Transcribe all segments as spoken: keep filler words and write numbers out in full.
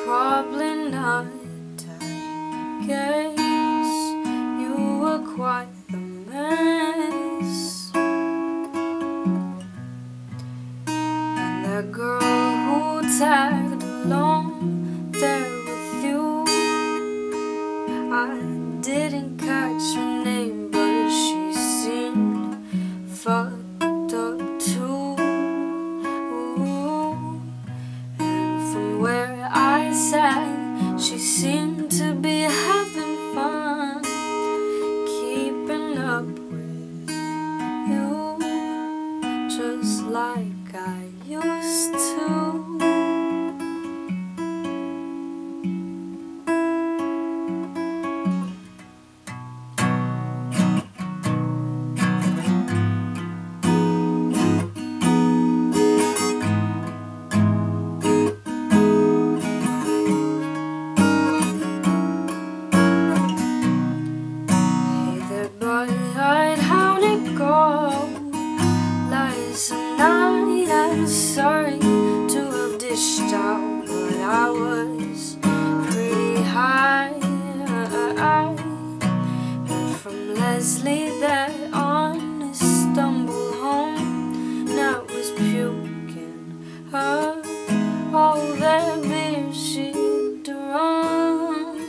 probably not. I guess you were quite the mess. And that girl who tagged along there with you, I didn't catch her name, but she seemed fucked up too. And from where I sat, she seemed to be having fun, keeping up with you, just like I used to. How'd it go last night? I'm sorry to have dished out, but I was pretty high. Heard from Leslie that on a stumble home, and I was puking her all that beer she'd drunk.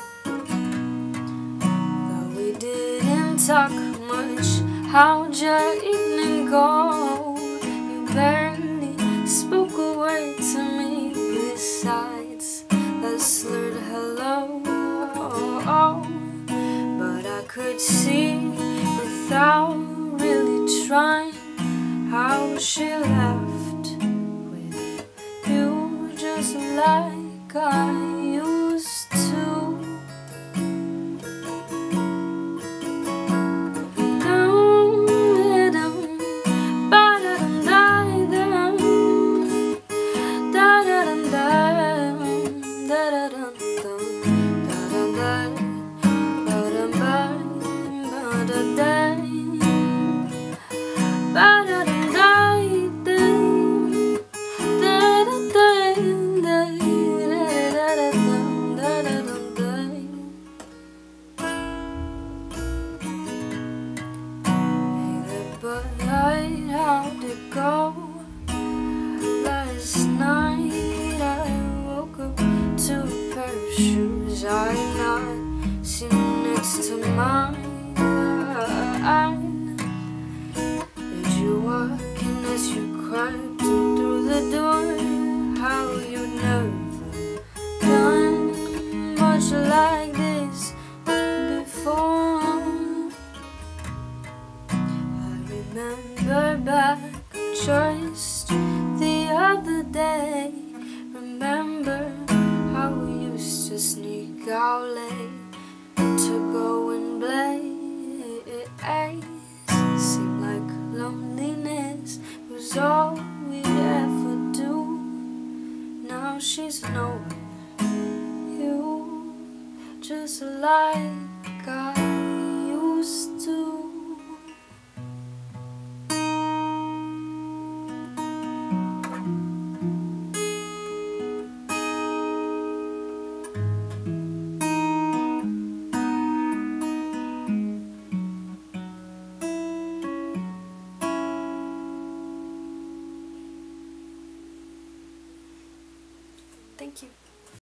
Though we didn't talk much, how'd your evening go? You barely spoke a word to me besides a slurred hello. But I could see without really trying how she left with you, just like I used to. But how'd it go last night? I woke up to a pair of shoes I'd not seen next to mine. Did you walk in as you crept through the door? How you'd never done much like this before. Remember back just the other day. Remember how we used to sneak out late to go and blaze. Seemed like loneliness was all we'd ever do. Now she's knowing you, just like I used to. Thank you.